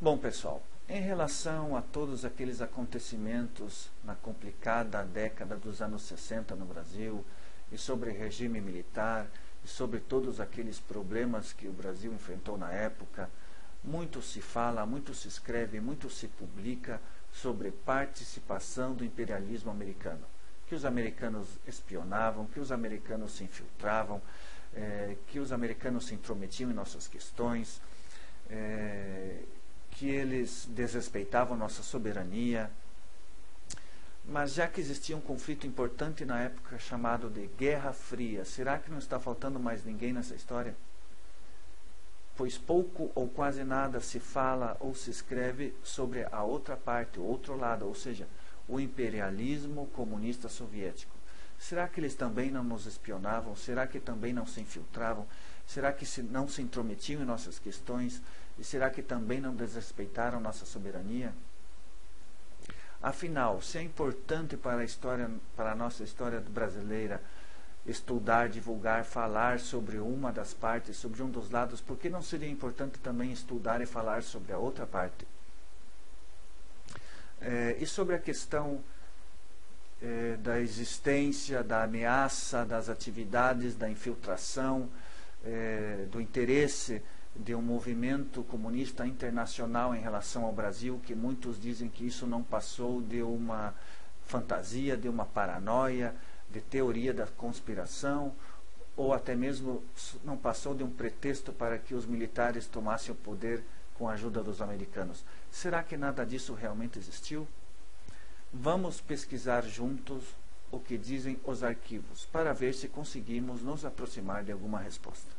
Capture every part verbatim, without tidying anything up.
Bom, pessoal, em relação a todos aqueles acontecimentos na complicada década dos anos sessenta no Brasil, e sobre regime militar, e sobre todos aqueles problemas que o Brasil enfrentou na época, muito se fala, muito se escreve, muito se publica sobre participação do imperialismo americano. Que os americanos espionavam, que os americanos se infiltravam, eh, que os americanos se intrometiam em nossas questões, eh, que eles desrespeitavam nossa soberania. Mas já que existia um conflito importante na época chamado de Guerra Fria, será que não está faltando mais ninguém nessa história? Pois pouco ou quase nada se fala ou se escreve sobre a outra parte, o outro lado, ou seja, o imperialismo comunista soviético. Será que eles também não nos espionavam? Será que também não se infiltravam? Será que se não se intrometiam em nossas questões? E será que também não desrespeitaram nossa soberania? Afinal, se é importante para a história, para a nossa história brasileira, estudar, divulgar, falar sobre uma das partes, sobre um dos lados, por que não seria importante também estudar e falar sobre a outra parte? É, e sobre a questão é, da existência, da ameaça, das atividades, da infiltração, é, do interesse de um movimento comunista internacional em relação ao Brasil, que muitos dizem que isso não passou de uma fantasia, de uma paranoia, de teoria da conspiração, ou até mesmo não passou de um pretexto para que os militares tomassem o poder com a ajuda dos americanos. Será que nada disso realmente existiu? Vamos pesquisar juntos o que dizem os arquivos, para ver se conseguimos nos aproximar de alguma resposta.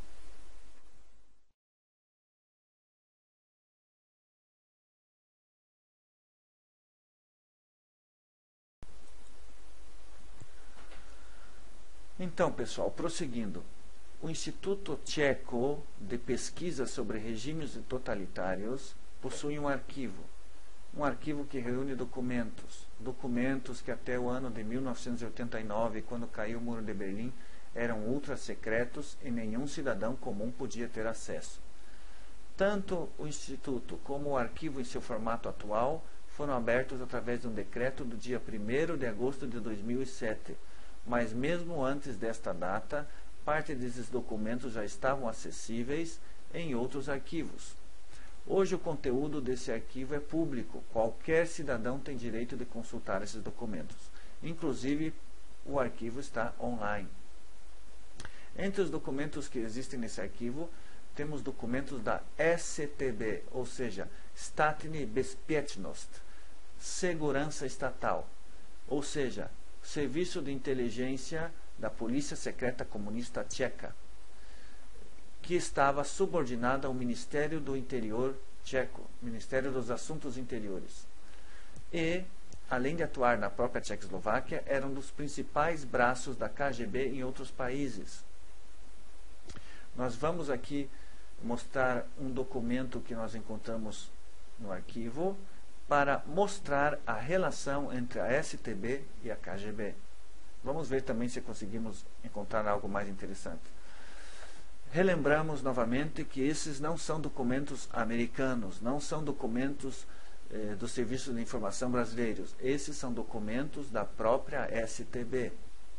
Então, pessoal, prosseguindo, o Instituto Tcheco de Pesquisa sobre Regimes Totalitários possui um arquivo, um arquivo que reúne documentos, documentos que até o ano de mil novecentos e oitenta e nove, quando caiu o Muro de Berlim, eram ultra secretos e nenhum cidadão comum podia ter acesso. Tanto o Instituto como o arquivo em seu formato atual foram abertos através de um decreto do dia primeiro de agosto de dois mil e sete, mas mesmo antes desta data, parte desses documentos já estavam acessíveis em outros arquivos. Hoje o conteúdo desse arquivo é público, qualquer cidadão tem direito de consultar esses documentos. Inclusive, o arquivo está online. Entre os documentos que existem nesse arquivo, temos documentos da S T B, ou seja, Statny Bezpieczność, Segurança Estatal, ou seja, Serviço de Inteligência da Polícia Secreta Comunista Tcheca, que estava subordinada ao Ministério do Interior tcheco, Ministério dos Assuntos Interiores. E, além de atuar na própria Tchecoslováquia, era um dos principais braços da K G B em outros países. Nós vamos aqui mostrar um documento que nós encontramos no arquivo, para mostrar a relação entre a S T B e a K G B. Vamos ver também se conseguimos encontrar algo mais interessante. Relembramos novamente que esses não são documentos americanos, não são documentos eh, do Serviço de Informação brasileiros. Esses são documentos da própria S T B.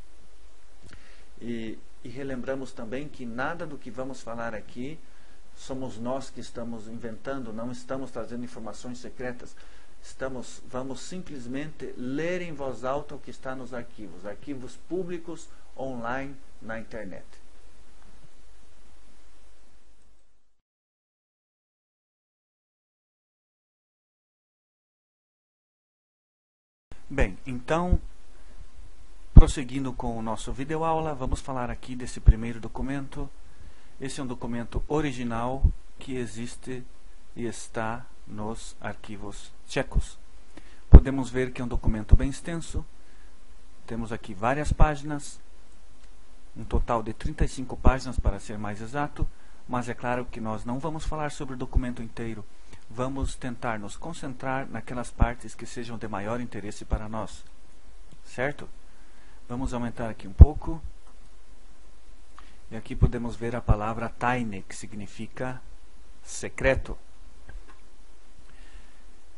E, e relembramos também que nada do que vamos falar aqui somos nós que estamos inventando, não estamos trazendo informações secretas. Estamos, vamos simplesmente ler em voz alta o que está nos arquivos, arquivos públicos online na internet. Bem, então, prosseguindo com o nosso videoaula, vamos falar aqui desse primeiro documento. Esse é um documento original que existe e está nos arquivos tchecos. Podemos ver que é um documento bem extenso. Temos aqui várias páginas, um total de trinta e cinco páginas para ser mais exato, mas é claro que nós não vamos falar sobre o documento inteiro. Vamos tentar nos concentrar naquelas partes que sejam de maior interesse para nós. Certo? Vamos aumentar aqui um pouco. E aqui podemos ver a palavra tajne, que significa secreto.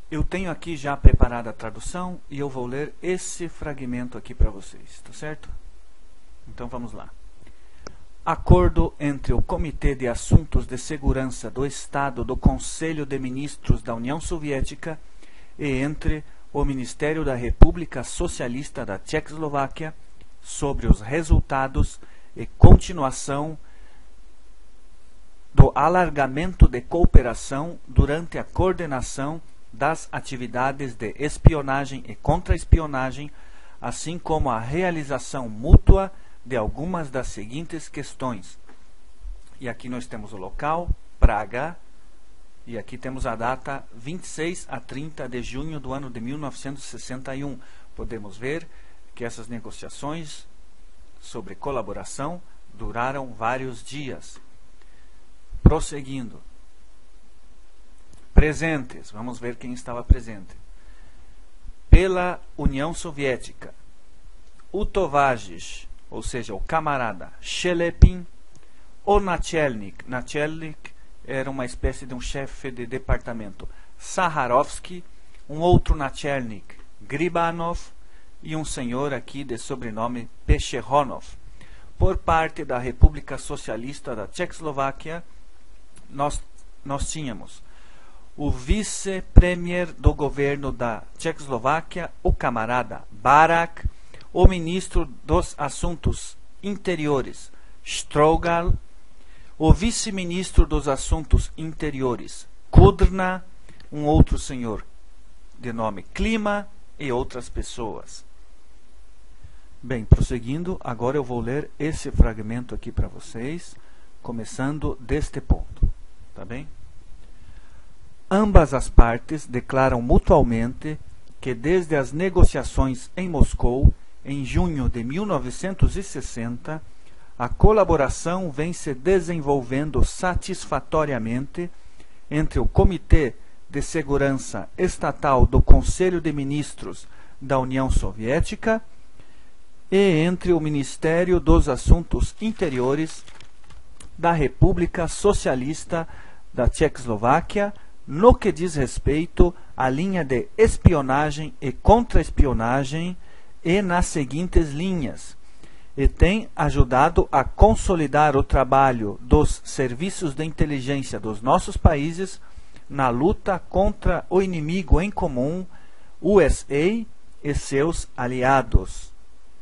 Eu tenho aqui já preparada a tradução e eu vou ler esse fragmento aqui para vocês, tá certo? Então vamos lá. Acordo entre o Comitê de Assuntos de Segurança do Estado do Conselho de Ministros da União Soviética e entre o Ministério da República Socialista da Tchecoslováquia sobre os resultados e continuação do alargamento de cooperação durante a coordenação das atividades de espionagem e contra-espionagem, assim como a realização mútua de algumas das seguintes questões. E aqui nós temos o local, Praga, e aqui temos a data vinte e seis a trinta de junho do ano de mil novecentos e sessenta e um. Podemos ver que essas negociações sobre colaboração duraram vários dias. Prosseguindo. Presentes, vamos ver quem estava presente. Pela União Soviética, o Tovagish, ou seja, o camarada Shelepin, o Nachelnik, Nachelnik era uma espécie de um chefe de departamento, Saharovsky, um outro Nachelnik, Gribanov, e um senhor aqui de sobrenome Pecheronov. Por parte da República Socialista da Tchecoslováquia, nós, nós tínhamos o vice-premier do governo da Tchecoslováquia, o camarada Barak, o ministro dos Assuntos Interiores, Strogal, o vice-ministro dos Assuntos Interiores, Kudrna, um outro senhor de nome Klima e outras pessoas. Bem, prosseguindo, agora eu vou ler esse fragmento aqui para vocês, começando deste ponto, tá bem? Ambas as partes declaram mutualmente que desde as negociações em Moscou, em junho de mil novecentos e sessenta, a colaboração vem se desenvolvendo satisfatoriamente entre o Comitê de Segurança Estatal do Conselho de Ministros da União Soviética e entre o Ministério dos Assuntos Interiores da República Socialista da Tchecoslováquia, no que diz respeito à linha de espionagem e contra-espionagem e nas seguintes linhas, e tem ajudado a consolidar o trabalho dos serviços de inteligência dos nossos países na luta contra o inimigo em comum, U S A e seus aliados.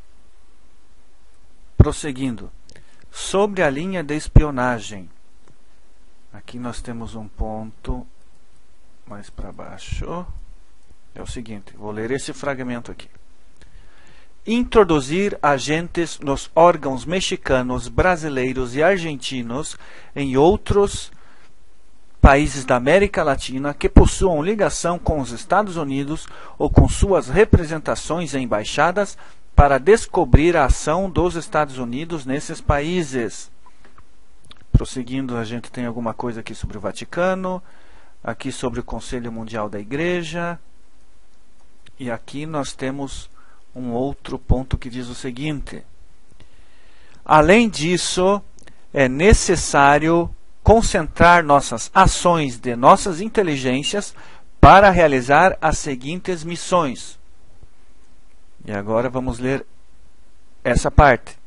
Prosseguindo, sobre a linha de espionagem, aqui nós temos um ponto mais para baixo, é o seguinte, vou ler esse fragmento aqui. Introduzir agentes nos órgãos mexicanos, brasileiros e argentinos em outros países da América Latina que possuam ligação com os Estados Unidos ou com suas representações e embaixadas para descobrir a ação dos Estados Unidos nesses países. Prosseguindo, a gente tem alguma coisa aqui sobre o Vaticano, aqui sobre o Conselho Mundial da Igreja, e aqui nós temos um outro ponto que diz o seguinte: além disso, é necessário concentrar nossas ações de nossas inteligências para realizar as seguintes missões. E agora vamos ler essa parte.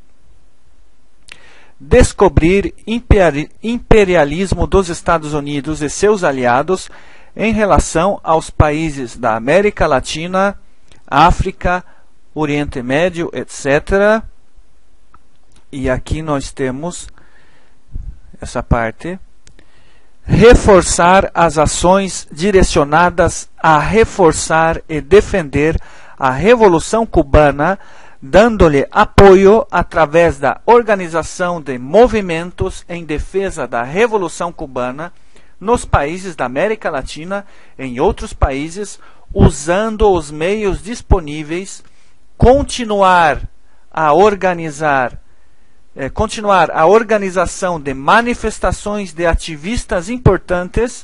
Descobrir imperialismo dos Estados Unidos e seus aliados em relação aos países da América Latina, África, Oriente Médio, etcétera. E aqui nós temos essa parte. Reforçar as ações direcionadas a reforçar e defender a Revolução Cubana, dando-lhe apoio através da organização de movimentos em defesa da Revolução Cubana nos países da América Latina e em outros países, usando os meios disponíveis, continuar a organizar, eh, continuar a organização de manifestações de ativistas importantes,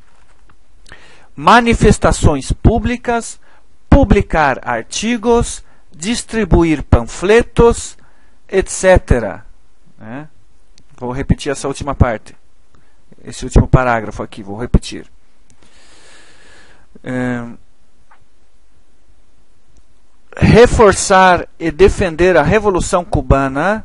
manifestações públicas, publicar artigos, distribuir panfletos, etcétera. Né? Vou repetir essa última parte. Esse último parágrafo aqui, vou repetir. É, reforçar e defender a Revolução Cubana,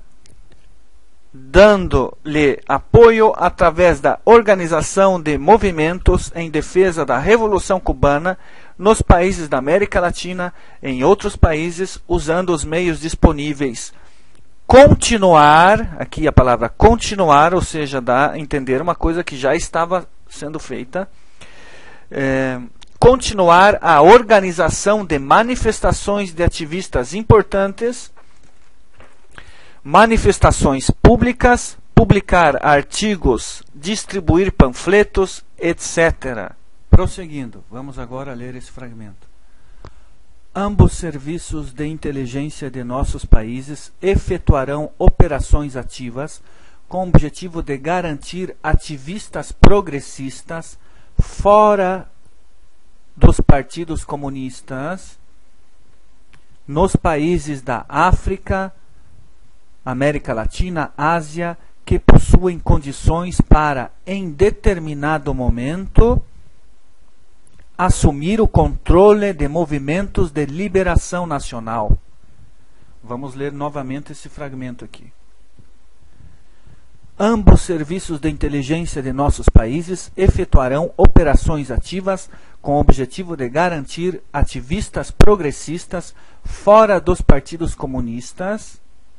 dando-lhe apoio através da organização de movimentos em defesa da Revolução Cubana nos países da América Latina e em outros países, usando os meios disponíveis. Continuar, aqui a palavra continuar, ou seja, dá a entender uma coisa que já estava sendo feita, é, continuar a organização de manifestações de ativistas importantes, manifestações públicas, publicar artigos, distribuir panfletos, etcétera. Prosseguindo, vamos agora ler esse fragmento. Ambos serviços de inteligência de nossos países efetuarão operações ativas com o objetivo de garantir ativistas progressistas fora dos partidos comunistas nos países da África, América Latina, Ásia, que possuem condições para, em determinado momento, assumir o controle de movimentos de liberação nacional. Vamos ler novamente esse fragmento aqui. Ambos serviços de inteligência de nossos países efetuarão operações ativas com o objetivo de garantir ativistas progressistas fora dos partidos comunistas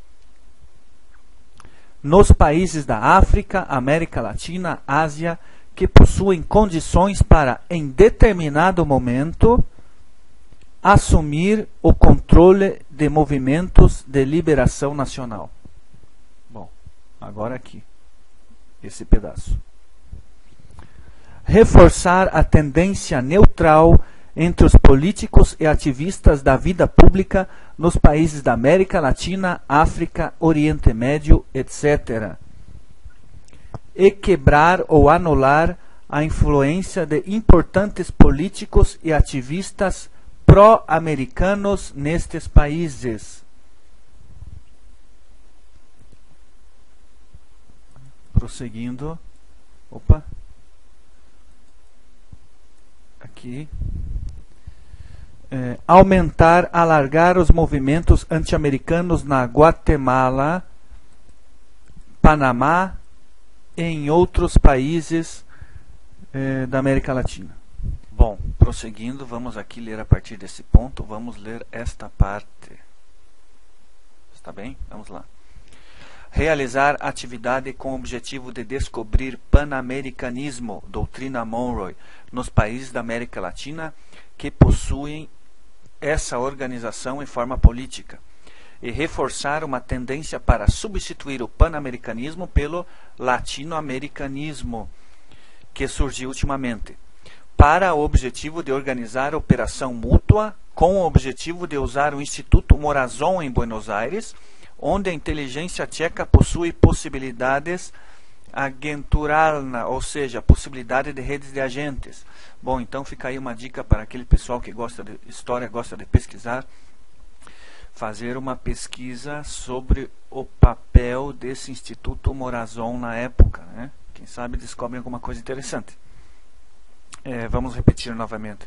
nos países da África, América Latina, Ásia, que possuem condições para, em determinado momento, assumir o controle de movimentos de liberação nacional. Bom, agora aqui, esse pedaço. Reforçar a tendência neutral entre os políticos e ativistas da vida pública nos países da América Latina, África, Oriente Médio, etcétera. E quebrar ou anular a influência de importantes políticos e ativistas pró-americanos nestes países. Prosseguindo. Opa. Aqui. É, aumentar, alargar os movimentos anti-americanos na Guatemala, Panamá e em outros países é, da América Latina. Bom, prosseguindo, vamos aqui ler a partir desse ponto, vamos ler esta parte. Está bem? Vamos lá. Realizar atividade com o objetivo de descobrir panamericanismo, doutrina Monroe, nos países da América Latina que possuem essa organização em forma política, e reforçar uma tendência para substituir o panamericanismo pelo latino-americanismo, que surgiu ultimamente, para o objetivo de organizar operação mútua com o objetivo de usar o Instituto Morazon em Buenos Aires, onde a inteligência tcheca possui possibilidades agenturalna, ou seja, possibilidade de redes de agentes. Bom, então fica aí uma dica para aquele pessoal que gosta de história, gosta de pesquisar, fazer uma pesquisa sobre o papel desse Instituto Morazon na época, né? Quem sabe descobrem alguma coisa interessante. É, vamos repetir novamente.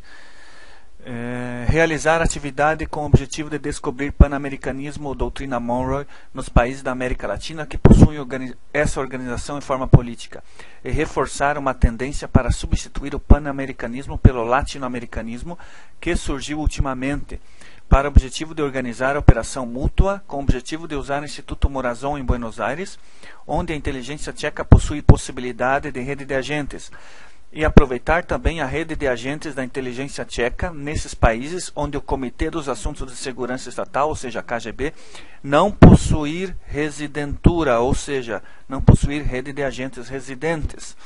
É, realizar atividade com o objetivo de descobrir panamericanismo ou doutrina Monroe nos países da América Latina que possuem organiz essa organização em forma política, e reforçar uma tendência para substituir o panamericanismo pelo latino-americanismo que surgiu ultimamente, para o objetivo de organizar a operação mútua com o objetivo de usar o Instituto Morazon em Buenos Aires, onde a inteligência tcheca possui possibilidade de rede de agentes, e aproveitar também a rede de agentes da inteligência tcheca nesses países onde o Comitê dos Assuntos de Segurança Estatal, ou seja, K G B, não possuir residentura, ou seja, não possuir rede de agentes residentes.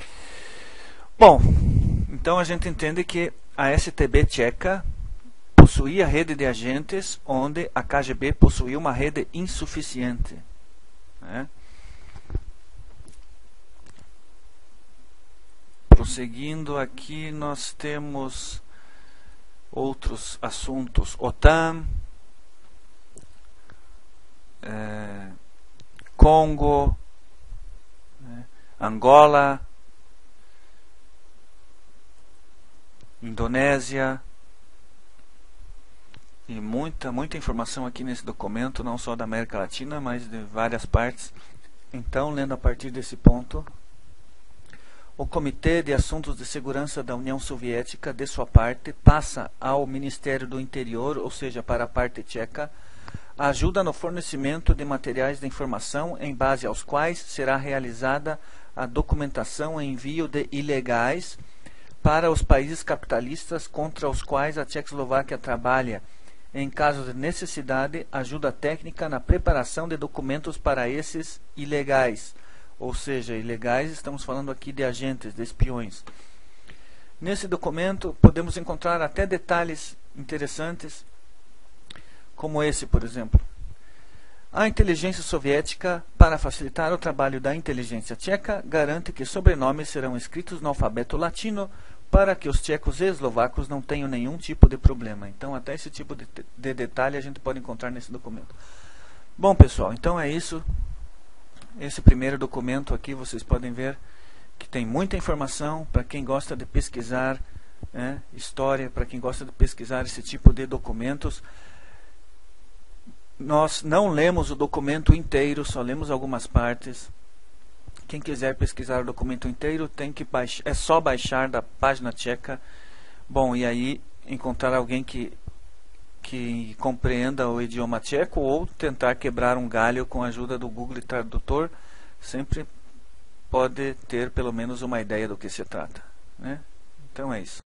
Bom, então a gente entende que a S T B tcheca possuía rede de agentes onde a K G B possuía uma rede insuficiente, né? Prosseguindo aqui, nós temos outros assuntos. OTAN, é, Congo, né, Angola, Indonésia, e muita, muita informação aqui nesse documento, não só da América Latina, mas de várias partes. Então, lendo a partir desse ponto, o Comitê de Assuntos de Segurança da União Soviética, de sua parte, passa ao Ministério do Interior, ou seja, para a parte tcheca, ajuda no fornecimento de materiais de informação em base aos quais será realizada a documentação e envio de ilegais para os países capitalistas contra os quais a Tchecoslováquia trabalha. Em caso de necessidade, ajuda técnica na preparação de documentos para esses ilegais. Ou seja, ilegais, estamos falando aqui de agentes, de espiões. Nesse documento, podemos encontrar até detalhes interessantes, como esse, por exemplo. A inteligência soviética, para facilitar o trabalho da inteligência tcheca, garante que sobrenomes serão escritos no alfabeto latino para que os tchecos e eslovacos não tenham nenhum tipo de problema. Então, até esse tipo de, de detalhe a gente pode encontrar nesse documento. Bom, pessoal, então é isso. Esse primeiro documento aqui, vocês podem ver que tem muita informação para quem gosta de pesquisar, né, história, para quem gosta de pesquisar esse tipo de documentos. Nós não lemos o documento inteiro, só lemos algumas partes. Quem quiser pesquisar o documento inteiro, tem que baixar, é só baixar da página tcheca. Bom, e aí encontrar alguém que, que compreenda o idioma tcheco, ou tentar quebrar um galho com a ajuda do Google Tradutor. Sempre pode ter pelo menos uma ideia do que se trata, né? Então é isso.